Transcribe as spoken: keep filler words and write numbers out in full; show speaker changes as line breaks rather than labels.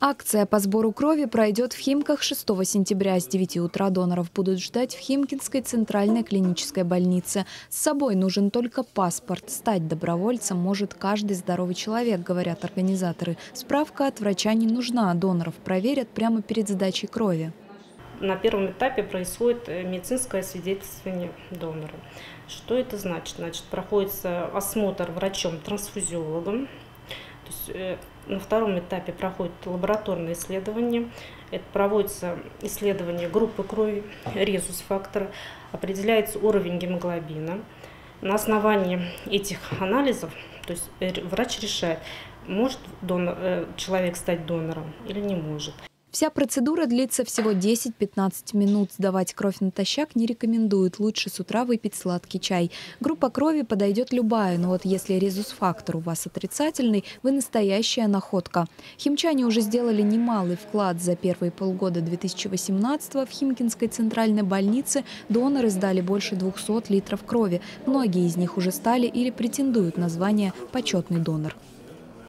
Акция по сбору крови пройдет в Химках шестого сентября. С девяти утра доноров будут ждать в Химкинской центральной клинической больнице. С собой нужен только паспорт. Стать добровольцем может каждый здоровый человек, говорят организаторы. Справка от врача не нужна, доноров проверят прямо перед сдачей крови.
На первом этапе происходит медицинское освидетельствование донора. Что это значит? Значит, проходится осмотр врачом-трансфузиологом. То есть, на втором этапе проходит лабораторное исследование. Это проводится исследование группы крови, резус-фактора, определяется уровень гемоглобина. На основании этих анализов, то есть врач решает, может донор, человек стать донором или не может.
Вся процедура длится всего десять-пятнадцать минут. Сдавать кровь натощак не рекомендуют. Лучше с утра выпить сладкий чай. Группа крови подойдет любая, но вот если резус-фактор у вас отрицательный, вы настоящая находка. Химчане уже сделали немалый вклад. За первые полгода две тысячи восемнадцатого в Химкинской центральной больнице доноры сдали больше двухсот литров крови. Многие из них уже стали или претендуют на звание «почетный донор».